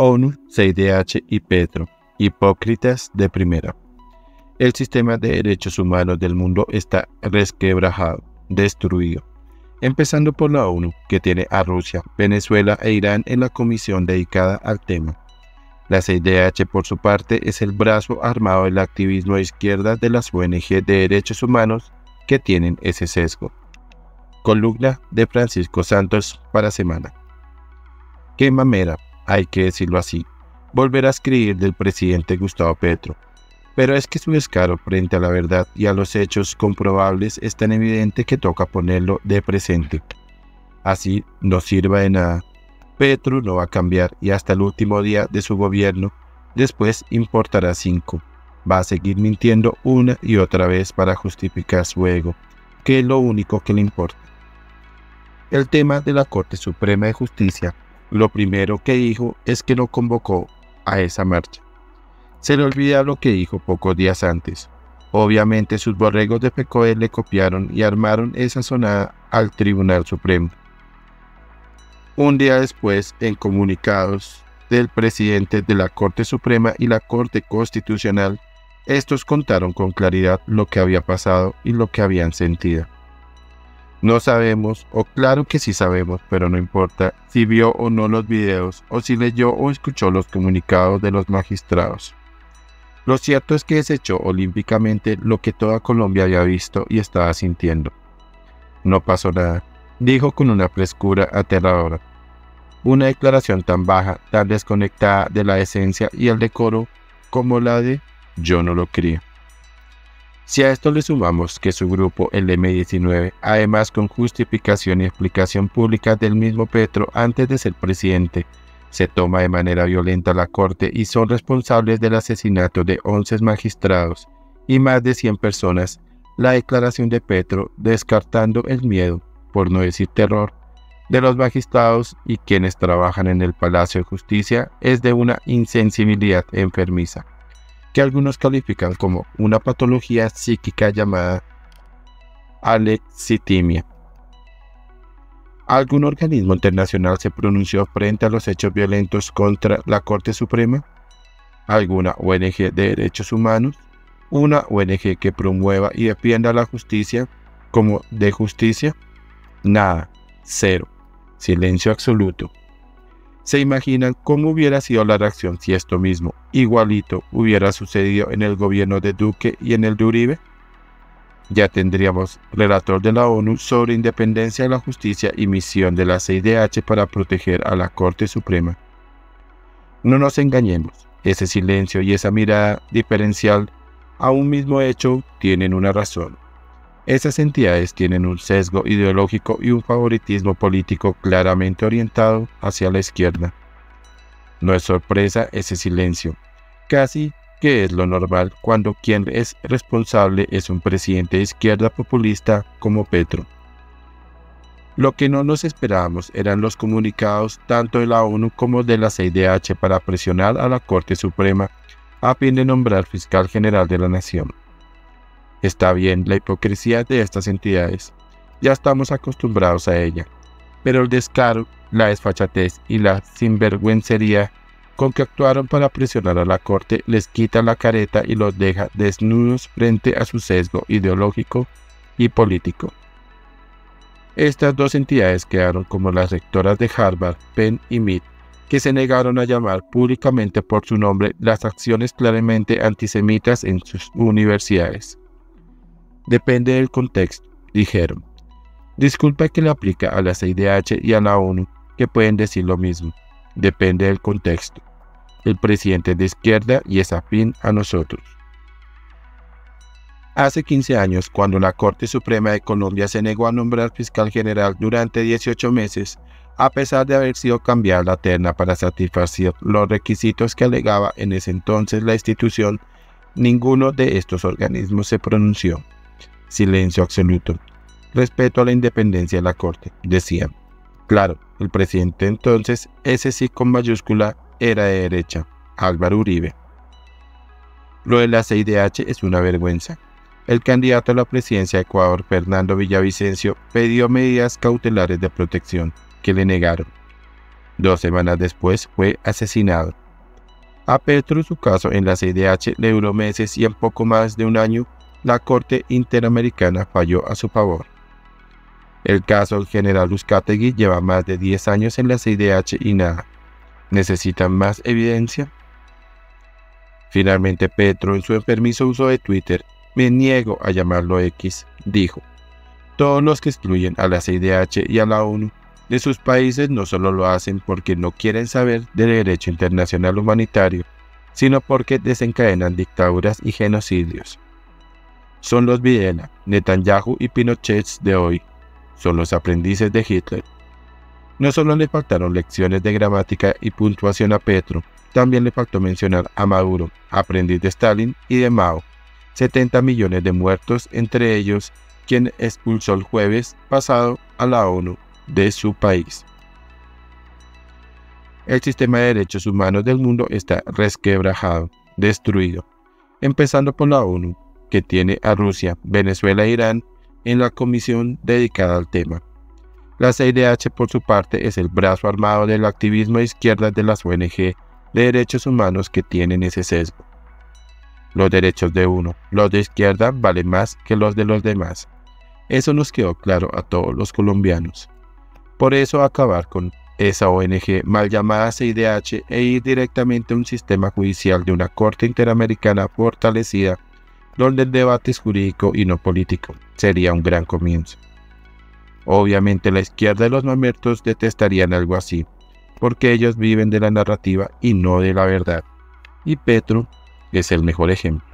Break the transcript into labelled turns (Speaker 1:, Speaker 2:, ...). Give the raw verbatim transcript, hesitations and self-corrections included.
Speaker 1: ONU, C I D H y Petro, hipócritas de primera. El sistema de derechos humanos del mundo está resquebrajado, destruido. Empezando por la ONU, que tiene a Rusia, Venezuela e Irán en la comisión dedicada al tema. La C I D H, por su parte, es el brazo armado del activismo de izquierda de las O N G de derechos humanos que tienen ese sesgo. Columna de Francisco Santos para Semana. Qué mamera, hay que decirlo así, volver a escribir del presidente Gustavo Petro. Pero es que su descaro frente a la verdad y a los hechos comprobables es tan evidente que toca ponerlo de presente. Así no sirva de nada. Petro no va a cambiar y hasta el último día de su gobierno, después importará cinco. Va a seguir mintiendo una y otra vez para justificar su ego, que es lo único que le importa. El tema de la Corte Suprema de Justicia, lo primero que dijo es que no convocó a esa marcha. Se le olvida lo que dijo pocos días antes. Obviamente sus borregos de P C O E le copiaron y armaron esa sonada al Tribunal Supremo. Un día después, en comunicados del presidente de la Corte Suprema y la Corte Constitucional, estos contaron con claridad lo que había pasado y lo que habían sentido. No sabemos, o claro que sí sabemos, pero no importa, si vio o no los videos, o si leyó o escuchó los comunicados de los magistrados. Lo cierto es que desechó olímpicamente lo que toda Colombia había visto y estaba sintiendo. No pasó nada, dijo con una frescura aterradora. Una declaración tan baja, tan desconectada de la esencia y el decoro como la de "yo no lo quería". Si a esto le sumamos que su grupo, el eme diecinueve, además con justificación y explicación pública del mismo Petro antes de ser presidente, se toma de manera violenta la Corte y son responsables del asesinato de once magistrados y más de cien personas, la declaración de Petro, descartando el miedo, por no decir terror, de los magistrados y quienes trabajan en el Palacio de Justicia, es de una insensibilidad enfermiza, que algunos califican como una patología psíquica llamada alexitimia. ¿Algún organismo internacional se pronunció frente a los hechos violentos contra la Corte Suprema? ¿Alguna O N G de derechos humanos? ¿Una O N G que promueva y defienda la justicia como de justicia? Nada, cero, silencio absoluto. ¿Se imaginan cómo hubiera sido la reacción si esto mismo, igualito, hubiera sucedido en el gobierno de Duque y en el de Uribe? Ya tendríamos relator de la ONU sobre independencia de la justicia y misión de la C I D H para proteger a la Corte Suprema. No nos engañemos, ese silencio y esa mirada diferencial a un mismo hecho tienen una razón. Esas entidades tienen un sesgo ideológico y un favoritismo político claramente orientado hacia la izquierda. No es sorpresa ese silencio, casi que es lo normal cuando quien es responsable es un presidente de izquierda populista como Petro. Lo que no nos esperábamos eran los comunicados tanto de la ONU como de la C I D H para presionar a la Corte Suprema a fin de nombrar fiscal general de la nación. Está bien la hipocresía de estas entidades, ya estamos acostumbrados a ella, pero el descaro, la desfachatez y la sinvergüencería con que actuaron para presionar a la Corte les quita la careta y los deja desnudos frente a su sesgo ideológico y político. Estas dos entidades quedaron como las rectoras de Harvard, Penn y Mead, que se negaron a llamar públicamente por su nombre las acciones claramente antisemitas en sus universidades. Depende del contexto, dijeron. Disculpa que le aplica a la C I D H y a la ONU, que pueden decir lo mismo. Depende del contexto. El presidente es de izquierda y es afín a nosotros. Hace quince años, cuando la Corte Suprema de Colombia se negó a nombrar fiscal general durante dieciocho meses, a pesar de haber sido cambiada la terna para satisfacer los requisitos que alegaba en ese entonces la institución, ninguno de estos organismos se pronunció. Silencio absoluto. Respeto a la independencia de la Corte, decían. Claro, el presidente entonces, ese sí con mayúscula, era de derecha, Álvaro Uribe. Lo de la C I D H es una vergüenza. El candidato a la presidencia de Ecuador, Fernando Villavicencio, pidió medidas cautelares de protección, que le negaron. Dos semanas después fue asesinado. A Petro su caso en la C I D H le duró meses y en poco más de un año la Corte Interamericana falló a su favor. El caso del general Uzcategui lleva más de diez años en la C I D H y nada. ¿Necesitan más evidencia? Finalmente Petro, en su enfermizo uso de Twitter, me niego a llamarlo X, dijo: todos los que excluyen a la C I D H y a la ONU de sus países no solo lo hacen porque no quieren saber del derecho internacional humanitario, sino porque desencadenan dictaduras y genocidios. Son los Videla, Netanyahu y Pinochet de hoy. Son los aprendices de Hitler. No solo le faltaron lecciones de gramática y puntuación a Petro, también le faltó mencionar a Maduro, aprendiz de Stalin y de Mao. setenta millones de muertos, entre ellos quien expulsó el jueves pasado a la ONU de su país. El sistema de derechos humanos del mundo está resquebrajado, destruido, empezando por la ONU, que tiene a Rusia, Venezuela e Irán en la comisión dedicada al tema. La C I D H, por su parte, es el brazo armado del activismo de izquierda de las O N G de derechos humanos que tienen ese sesgo. Los derechos de uno, los de izquierda, valen más que los de los demás. Eso nos quedó claro a todos los colombianos. Por eso acabar con esa O N G mal llamada C I D H e ir directamente a un sistema judicial de una Corte Interamericana fortalecida, donde el debate es jurídico y no político, sería un gran comienzo. Obviamente la izquierda y los mamertos detestarían algo así, porque ellos viven de la narrativa y no de la verdad. Y Petro es el mejor ejemplo.